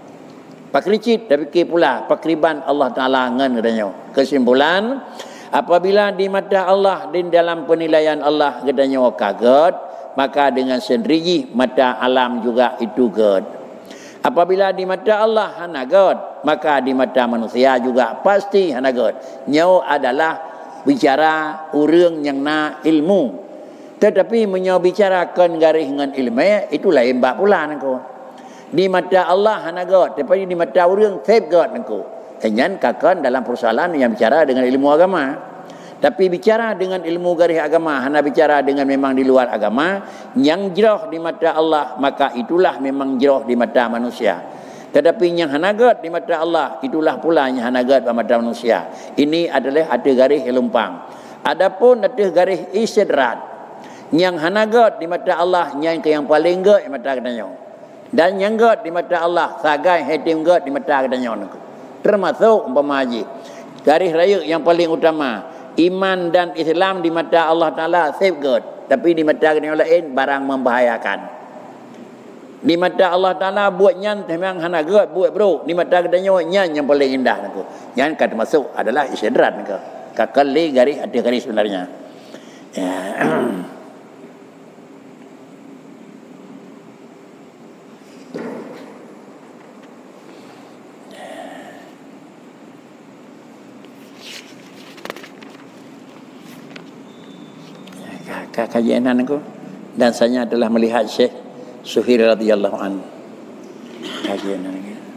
Pak kricit dia fikir pula pakriban Allah Ta'ala ngan katanya. Kesimpulan, apabila di mata Allah di dalam penilaian Allah katanya kaget, maka dengan sendiri mata alam juga itu ged. Apabila di mata Allah hana god, maka di mata manusia juga pasti hana god. Nyau adalah bicara urang yang na ilmu. Tetapi menyau bicarakan garis dengan ilmu, itu lain bab pula nangko. Di mata Allah hana god, tapi di mata urang safe god nangko. Kenyan kakan dalam persoalan yang bicara dengan ilmu agama. Tapi bicara dengan ilmu garis agama, hana bicara dengan memang di luar agama, yang jerah di mata Allah, maka itulah memang jerah di mata manusia. Tetapi yang hanagat di mata Allah, itulah pula yang hanagat di mata manusia. Ini adalah ada garis lumpang. Adapun ada garis istidrat. Yang hanagot di mata Allah yang ke yang paling got di mata katanya. Dan yang got di mata Allah sagai hetim got di mata katanya. Termasuk umpama haji. Garis raya yang paling utama, iman dan Islam di mata Allah Taala safe good, tapi di mata yang lain barang membahayakan. Di mata Allah Taala buat nyan memang hanagot buat bro. Di mata katanya nyan yang paling indah aku. Yang kata masuk adalah istidrat aku. Kakali garis ada garis sebenarnya. Ya. Kajian aku dan saya adalah melihat Syekh Suhail radhiyallahu anhu. Kajian aku.